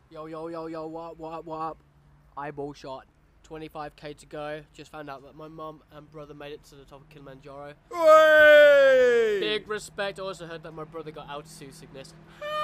Yo, yo, yo, yo, what up? Eyeball shot. 25k to go. Just found out that my mum and brother made it to the top of Kilimanjaro. Hey! Big respect. Also heard that my brother got altitude sickness.